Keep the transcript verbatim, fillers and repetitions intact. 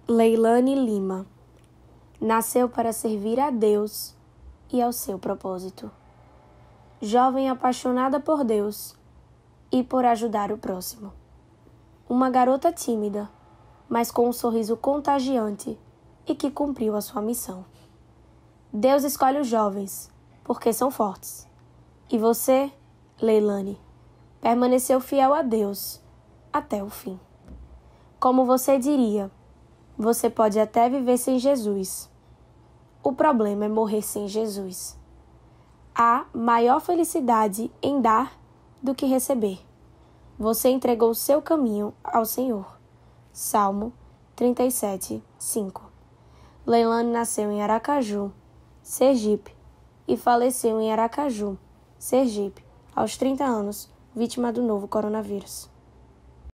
Leilane Lima. Nasceu para servir a Deus e ao seu propósito. Jovem apaixonada por Deus e por ajudar o próximo. Uma garota tímida, mas com um sorriso contagiante e que cumpriu a sua missão. Deus escolhe os jovens, porque são fortes. E você, Leilane, permaneceu fiel a Deus até o fim. Como você diria, você pode até viver sem Jesus. O problema é morrer sem Jesus. Há maior felicidade em dar do que receber. Você entregou o seu caminho ao Senhor. Salmo trinta e sete, cinco. Leilane nasceu em Aracaju, Sergipe, e faleceu em Aracaju, Sergipe, aos trinta anos, vítima do novo coronavírus.